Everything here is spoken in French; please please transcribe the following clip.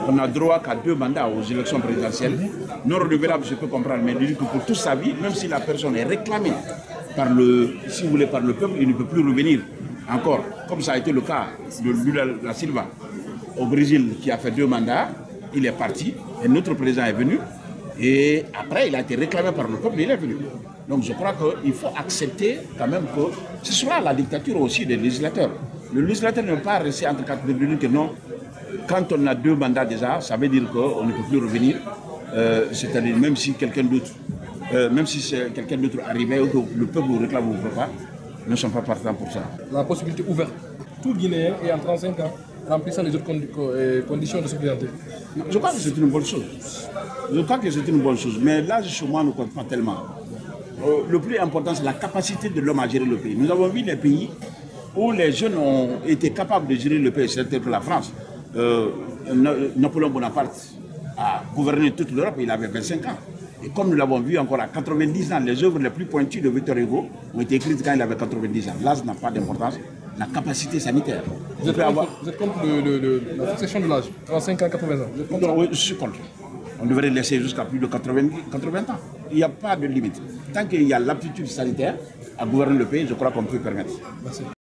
on a droit qu'à 2 mandats aux élections présidentielles. Non renouvelable, je peux comprendre, mais il dit que pour toute sa vie, même si la personne est réclamée par le, si vous voulez, par le peuple, il ne peut plus revenir encore, comme ça a été le cas de Lula da Silva au Brésil, qui a fait 2 mandats, il est parti, et notre président est venu, et après il a été réclamé par le peuple, il est venu. Donc je crois qu'il faut accepter quand même que ce sera la dictature aussi des législateurs. Le législateur ne peut pas rester entre 4 députés que non. Quand on a 2 mandats déjà, ça veut dire qu'on ne peut plus revenir, c'est-à-dire même si quelqu'un d'autre, même si c'est quelqu'un d'autre arrivait ou que le peuple vous réclame ou ne pas, nous ne sommes pas partants pour ça. La possibilité ouverte. Tout Guinéen est en 35 ans remplissant les autres conditions de souveraineté. Je crois que c'est une bonne chose. Je crois que c'est une bonne chose. Mais l'âge chez moi ne compte pas tellement. Le plus important, c'est la capacité de l'homme à gérer le pays. Nous avons vu les pays où les jeunes ont été capables de gérer le pays, c'était que la France. Napoléon Bonaparte a gouverné toute l'Europe, il avait 25 ans. Et comme nous l'avons vu encore à 90 ans, les œuvres les plus pointues de Victor Hugo ont été écrites quand il avait 90 ans. L'âge n'a pas d'importance, la capacité sanitaire. Vous êtes contre la fixation de l'âge, 35 ans, 80 ans? Oui, je suis contre. On devrait laisser jusqu'à plus de 80 ans. Il n'y a pas de limite. Tant qu'il y a l'aptitude sanitaire à gouverner le pays, je crois qu'on peut permettre. Merci.